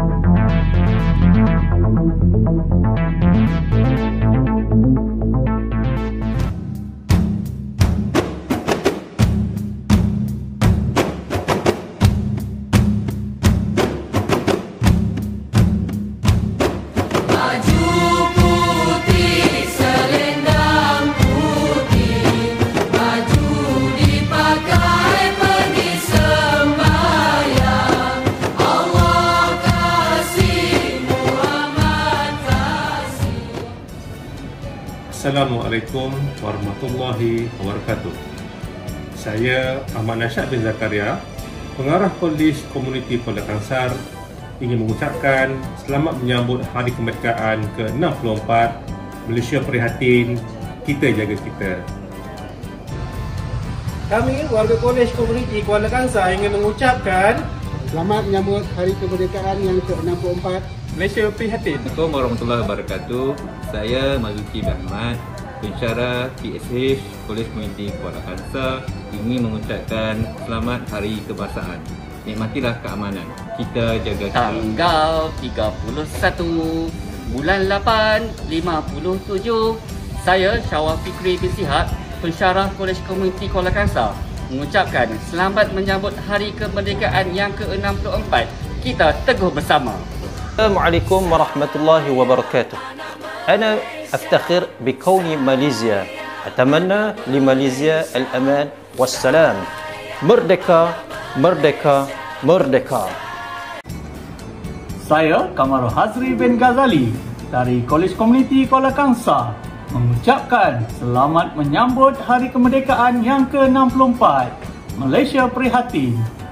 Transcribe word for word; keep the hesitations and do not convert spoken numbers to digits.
Assalamualaikum warahmatullahi wabarakatuh. Saya Ahmad Nasyad bin Zakaria, Pengarah Kolej Komuniti Kuala Kangsar, ingin mengucapkan selamat menyambut Hari Kemerdekaan ke enam puluh empat. Malaysia prihatin, kita jaga kita. Kami warga Kolej Komuniti Kuala Kangsar ingin mengucapkan selamat menyambut Hari Kemerdekaan yang ke enam puluh empat. Malaysia prihatin. Assalamualaikum warahmatullahi wabarakatuh. Saya Mazuki bin Ahmad, pensyarah P S H Kolej Komuniti Kuala Kangsar, ingin mengucapkan selamat Hari Kebangsaan. Nikmatilah keamanan, kita jaga kita. Tanggal tiga puluh satu bulan lapan lima puluh tujuh, saya Syawal Fikri bin Sihat, pensyarah Kolej Komuniti Kuala Kangsar, mengucapkan selamat menyambut Hari Kemerdekaan yang ke enam puluh empat. Kita teguh bersama. Assalamualaikum warahmatullahi wabarakatuh. أنا أفتخر بكوني ماليزيا. أتمنى لماليزيا الأمان والسلام. مردكة مردكة مردكة. Saya Kamarul Hazri bin Ghazali dari Kolej Komuniti Kuala Kangsar mengucapkan selamat menyambut Hari Kemerdekaan yang ke enam puluh empat. Malaysia prihatin.